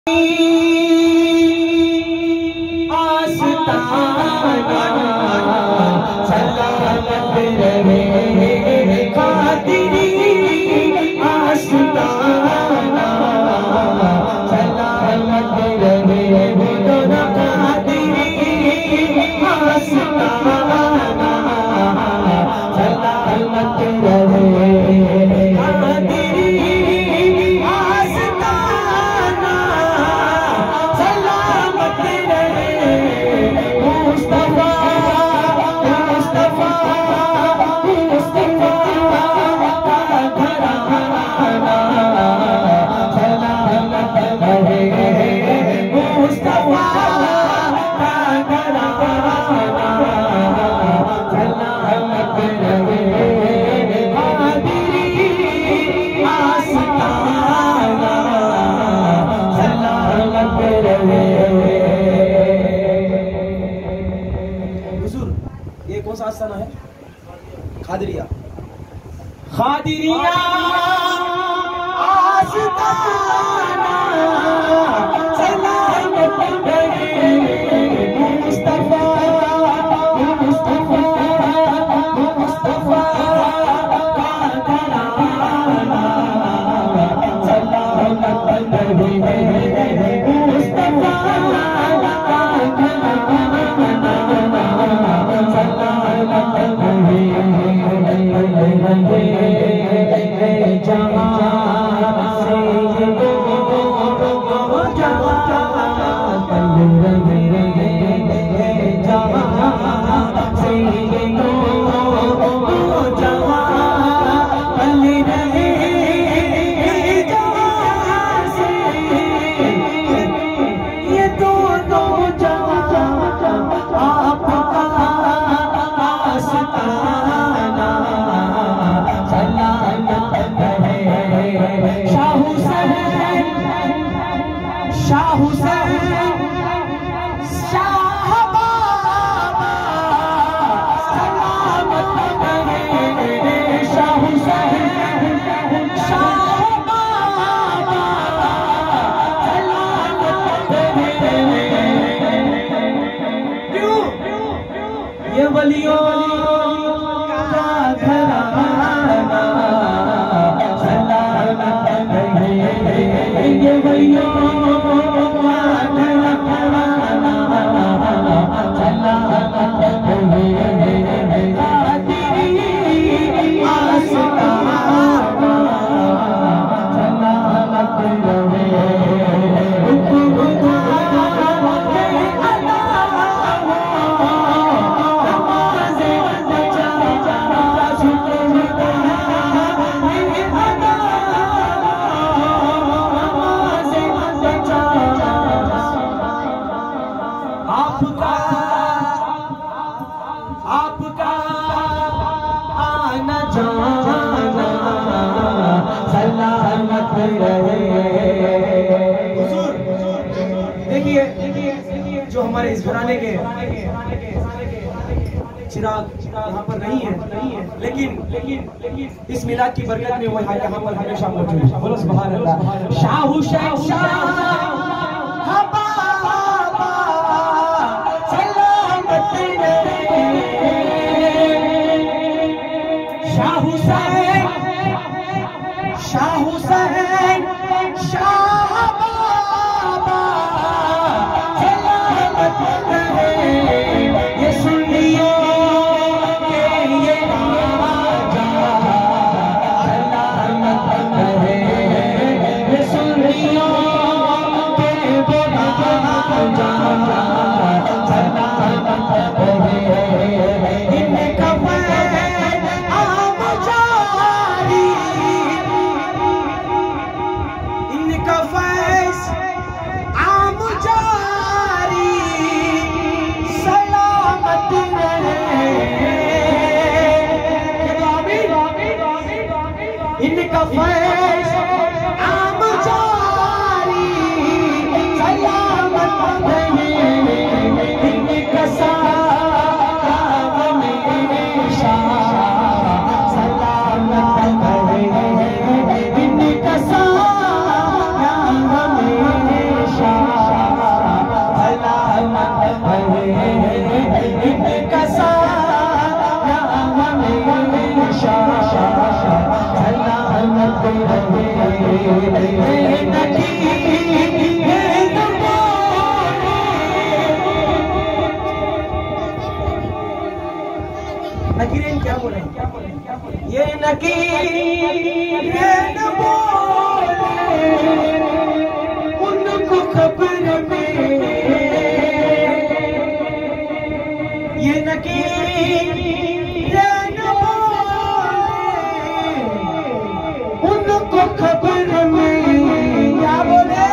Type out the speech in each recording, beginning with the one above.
ये कौन सा आस्थाना है? खादिरिया। खादिरिया आस्ताना सलामत रहे मुस्तफा मुस्तफा मुस्तफा का घराना सलामत रहे मुस्तफा का घराना सलामत रहे जहाँ से शाह हुसैन शाह बाबा सलामत रहे शाह हुसैन शाह बाबा सलामत रहे। क्यों? ये वलियों का घराना सलामत रहे ये वलियों आपका आना जाना सलामत रहे। देखिए जो हमारे इस घराने के चिराग यहाँ पर नहीं है, लेकिन इस मिलाद की बरकत में वो यहाँ पर हमेशा मौजूद है। बोलो सुभान अल्लाह। शाह हुसैन शाह शाह हुसैन शाह हुसैन शाह बाबा सलामत रहे। ये सुन लियो के ये राजा सलामत रहे। ये सुन लियो के वो राजा सलामत रहे। इनका इनका फैज़ आम जारी सलामत रहे। उनको खबर में क्या बोले,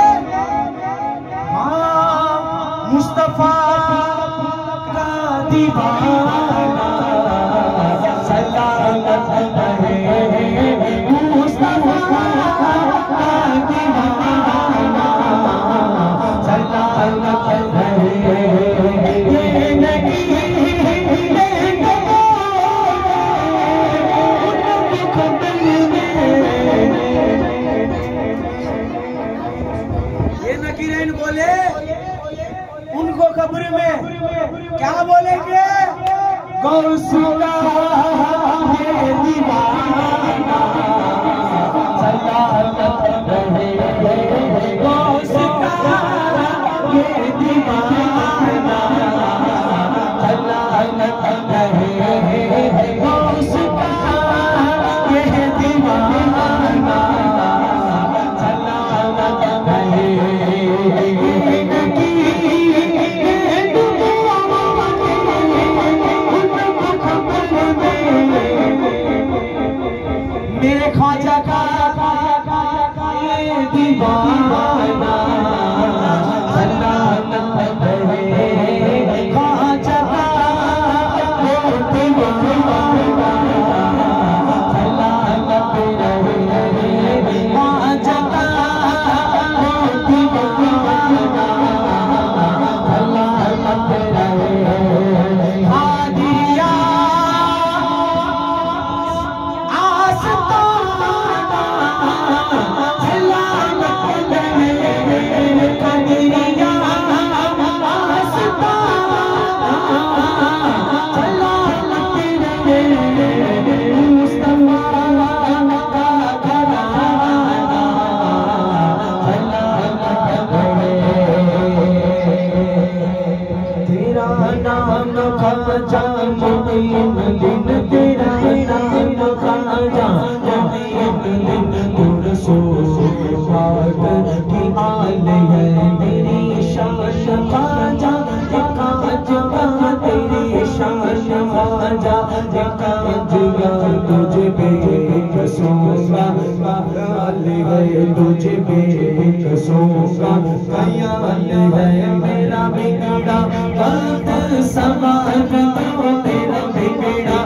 हाँ मुस्तफा का दीवाना सलामत रहे, मुस्तफा का दीवाना सलामत रहे। ये नहीं नकीरैन बोले उनको कब्र में क्या बोलेंगे, गौसुला ये दीवाना सलामत रहे, गौसुला ये दीवाना सलामत रहे, गौसुला ये दीवाना सलामत रहे। मेरे ख्वाजा का ये दीवाना सलामत रहे, ख्वाजा का ये दीवाना सलामत रहे, ख्वाजा का ये दीवाना सलामत रहे। हादिया ख्वाजा मुईनुद्दीन, तेरा नाम ख्वाजा मुईनुद्दीन, पुरसोहाग की आल है तेरी शान ख्वाजा, कांजगा तेरी शान ख्वाजा, कांजगा तुझे बेकसूंगा, आल है तुझे बेकसूंगा, ख्याल है मेरा बिगड़ा वक्त सवार तो तेरा बिगड़ा